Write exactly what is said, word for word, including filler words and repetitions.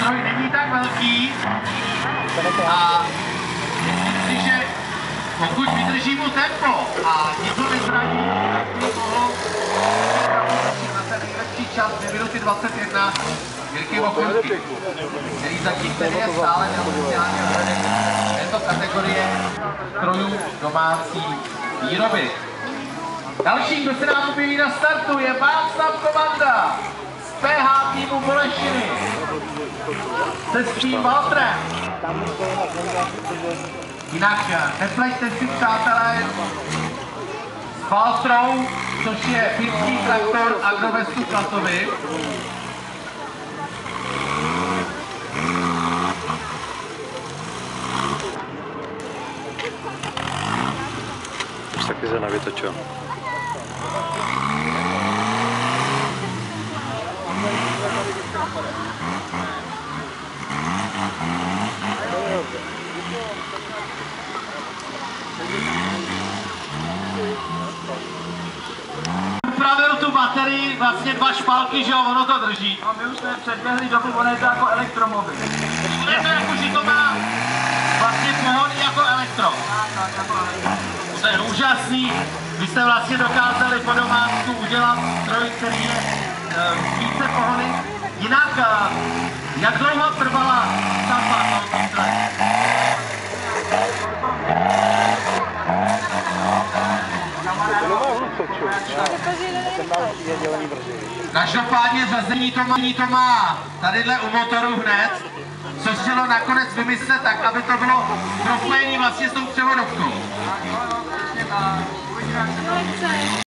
stroj není tak velký a myslím si, že pokud vydrží mu tempo a nic ho nezraní, tak by mohl na ten nejlepší čas dvě minuty dvacet jedna Jirky Vokulky, který zatím tedy je stále neoficiálně vedený této kategorie strojů domácí výroby. Další, kdo se nám objeví na startu, je Václav Komanda z P H týmu Bolešiny se svým Valtrem. Jinak nepleťte si, přátelé, s Valtrou, což je finský traktor Agrovestu Klatovi. Už taky se nevytočil. Upravil tu baterii, vlastně dva špalky, že jo, ono to drží. A my už jsme předběhli dobu, ono je to jako elektromobil. Je to jako, že to má vlastně pohon jako elektro. To je úžasný. Vy jste vlastně dokázali po domácku udělat stroj, který je uh, více pohony. Jinak, uh, jak dlouho trvala stavba tohoto stroje? Každopádně řazení to má, to má tadyhle u motoru hned, což chtělo nakonec vymyslet tak, aby to bylo propojení vlastně s tou převodovkou.